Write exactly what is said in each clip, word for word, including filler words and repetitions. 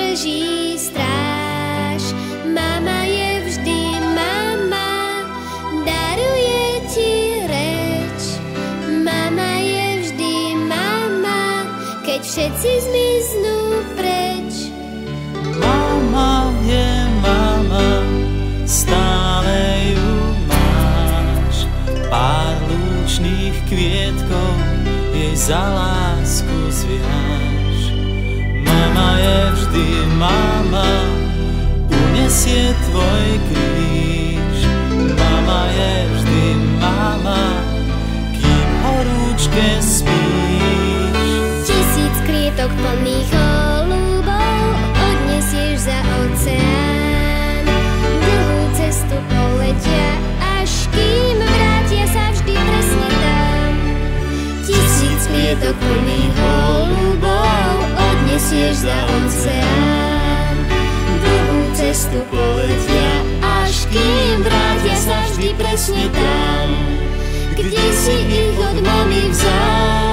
drží stráž. Mama je vždy mama, daruje ti reč. Mama je vždy mama, keď všetci zmiznú preč. Mama je mama, stále ju máš. Pár lúčných kvietkov jej za lásku zviaž. Mama je vždy mama, unesie tvoj kríž. Mama je vždy mama, kým horúčke spíš. Tisíc kvietok plných holubov odnesieš za oceán. Dlhú cestu poletia, až kým vrátia sa vždy presne tam. Tisíc kvietok plných holubov odnesieš za oceán. Dlhú cestu poletia, až kým vrátia sa vždy presne tam, kde si ich od mami vzal.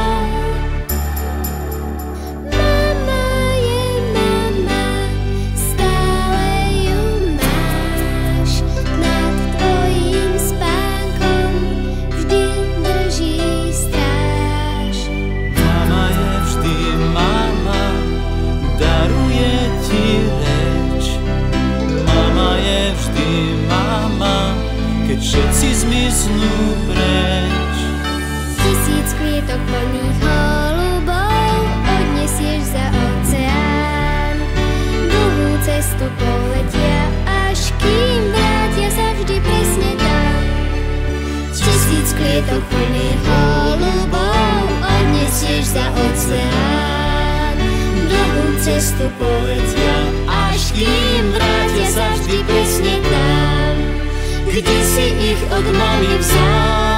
Všetci zmiznú preč. Tisíc kvietok plných holubov odnesieš za oceán. Dlhú cestu poletia, až kým vrátia sa vždy presne tam. Tisíc kvietok plných holubov odnesieš za oceán. Dlhú cestu poletia, až kým vrátia sa vždy presne tam, kde si ich od mami vzal.